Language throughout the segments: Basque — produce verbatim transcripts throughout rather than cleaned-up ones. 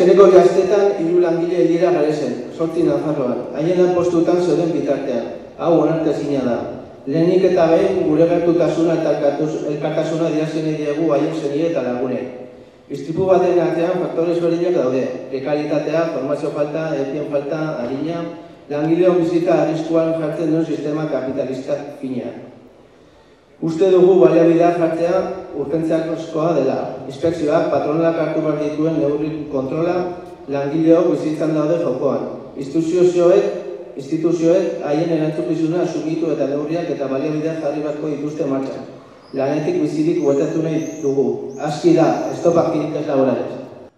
Azkeneko gaztetan hiru langile hilera garezen, sortzi Nafarroan, haien lanpostuetan zeuden bitartean. Hau onartezina da. Lehenik eta behin gure gertutasuna eta elkartasuna adierazi nahi diegu haien senide eta lagunei. Istripu baten artean faktore ezberdinak daude. Prekaritatea, formazio falta, edukien falta, adina, langileon bizitza arriskuan jartzen duen sistema kapitalistak finean. Uste dugu baliabideak jartzea urgentziakoa dela. Inspekzioak patronalak hartu behar dituen neurri kontrola langileok bizitzan daude jokoan. Instituzioek instituzioek haien erantzukizuna asumitu eta neurriak eta baliabideak jarri beharko dituzte martxan. Lanetik bizirik bueltatu nahi dugu. Aski da, estopak finitez laborales.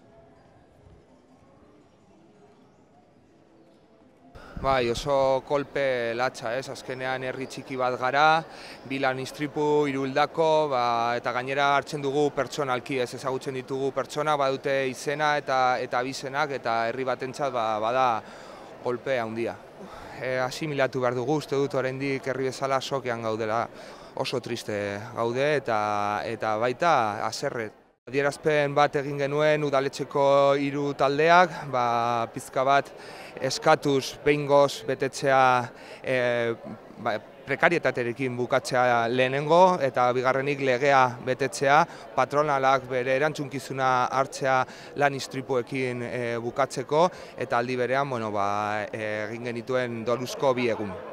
Bai, oso kolpe latza, ez? Azkenean herri txiki bat gara, bi lan istripu, hiru hildako, ba, eta gainera hartzen dugu pertsonalki, ez ezagutzen ditugu pertsona, badute izena eta eta abizenak, eta herri batentzat ba, bada kolpe handia. E, asimilatu behar dugu, uste dut oraindik herri bezala sokean gaudela, oso triste gaude eta eta baita haserre. Adierazpen bat egin genuen udaletxeko hiru taldeak, ba, pizka bat eskatuz behingoz betetzea e, ba, prekarietaterekin bukatzea lehenengo eta bigarrenik legea betetzea, patronalak bere erantzunkizuna hartzea lan istripuekin e, bukatzeko eta aldi berean bueno, ba, e, egin genituen doluzko bi egun.